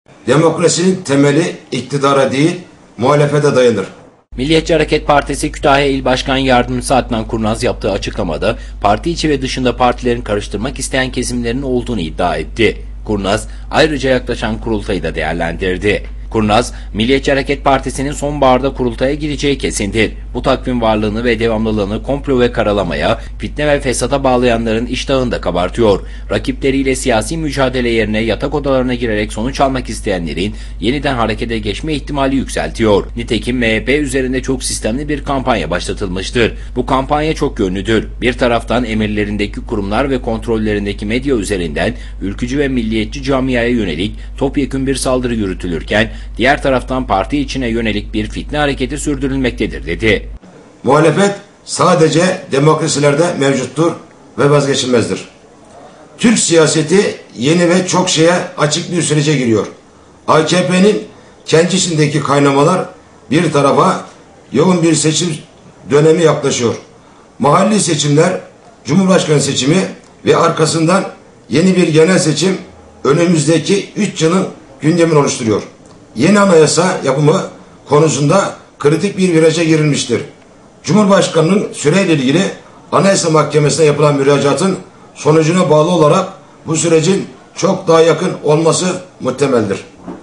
Demokrasinin temeli iktidara değil, muhalefete dayanır. Milliyetçi Hareket Partisi Kütahya İl Başkan Yardımcısı Adnan Kurnaz yaptığı açıklamada parti içi ve dışında partilerin karıştırmak isteyen kesimlerin olduğunu iddia etti. Kurnaz ayrıca yaklaşan kurultayı da değerlendirdi. Kurnaz, Milliyetçi Hareket Partisi'nin sonbaharda kurultaya gideceği kesindir. Bu takvim varlığını ve devamlılığını komplo ve karalamaya, fitne ve fesata bağlayanların iştahını da kabartıyor. Rakipleriyle siyasi mücadele yerine yatak odalarına girerek sonuç almak isteyenlerin yeniden harekete geçme ihtimali yükseltiyor. Nitekim MHP üzerinde çok sistemli bir kampanya başlatılmıştır. Bu kampanya çok yönlüdür. Bir taraftan emirlerindeki kurumlar ve kontrollerindeki medya üzerinden ülkücü ve milliyetçi camiaya yönelik topyekün bir saldırı yürütülürken, diğer taraftan parti içine yönelik bir fitne hareketi sürdürülmektedir dedi. Muhalefet sadece demokrasilerde mevcuttur ve vazgeçilmezdir. Türk siyaseti yeni ve çok şeye açık bir sürece giriyor. AKP'nin kendi içindeki kaynamalar bir tarafa, yoğun bir seçim dönemi yaklaşıyor. Mahalli seçimler, Cumhurbaşkanı seçimi ve arkasından yeni bir genel seçim önümüzdeki 3 yılın gündemini oluşturuyor. Yeni anayasa yapımı konusunda kritik bir viraja girilmiştir. Cumhurbaşkanının süreyle ilgili Anayasa Mahkemesi'ne yapılan müracaatın sonucuna bağlı olarak bu sürecin çok daha yakın olması muhtemeldir.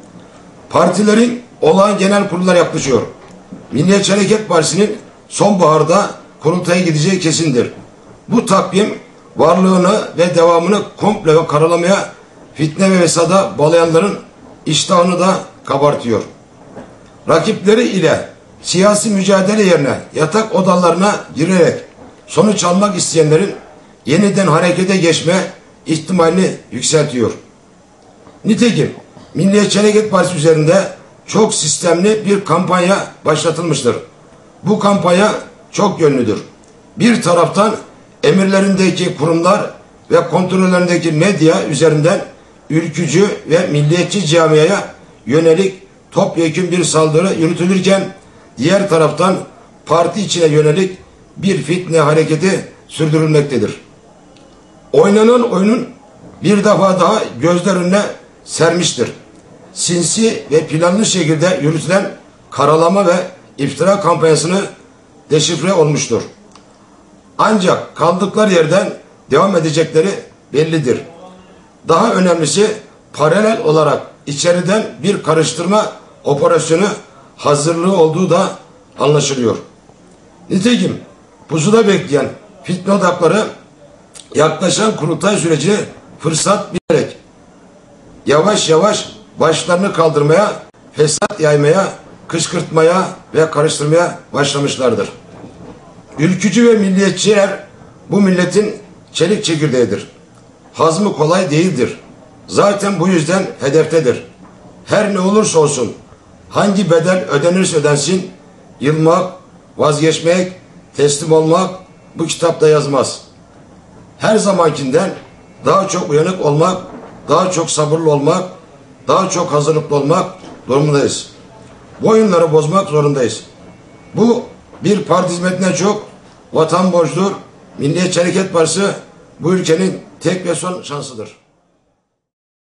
Partilerin olağan genel kurullar yaklaşıyor. Milliyetçi Hareket Partisi'nin sonbaharda kurultaya gideceği kesindir. Bu takvim varlığını ve devamını komple ve karalamaya, fitne ve fesada bağlayanların iştahını da kabartıyor. Rakipleri ile siyasi mücadele yerine yatak odalarına girerek sonuç almak isteyenlerin yeniden harekete geçme ihtimalini yükseltiyor. Nitekim Milliyetçi Hareket Partisi üzerinde çok sistemli bir kampanya başlatılmıştır. Bu kampanya çok yönlüdür. Bir taraftan emirlerindeki kurumlar ve kontrollerindeki medya üzerinden ülkücü ve milliyetçi camiaya yönelik topyekün bir saldırı yürütülürken, diğer taraftan parti içine yönelik bir fitne hareketi sürdürülmektedir. Oynanan oyunun bir defa daha gözler önüne sermiştir. Sinsi ve planlı şekilde yürütülen karalama ve iftira kampanyasını deşifre olmuştur. Ancak kaldıkları yerden devam edecekleri bellidir. Daha önemlisi, paralel olarak içeriden bir karıştırma operasyonu hazırlığı olduğu da anlaşılıyor. Nitekim pusuda bekleyen fitne odakları yaklaşan kurultay sürecini fırsat bilerek yavaş yavaş başlarını kaldırmaya, fesat yaymaya, kışkırtmaya ve karıştırmaya başlamışlardır. Ülkücü ve milliyetçiler bu milletin çelik çekirdeğidir. Hazmı kolay değildir. Zaten bu yüzden hedeftedir. Her ne olursa olsun, hangi bedel ödenirse ödensin, yılmak, vazgeçmek, teslim olmak bu kitapta yazmaz. Her zamankinden daha çok uyanık olmak, daha çok sabırlı olmak, daha çok hazırlıklı olmak durumundayız. Bu oyunları bozmak zorundayız. Bu bir parti hizmetinden çok vatan borcudur. Milliyetçi Hareket Partisi bu ülkenin tek ve son şansıdır.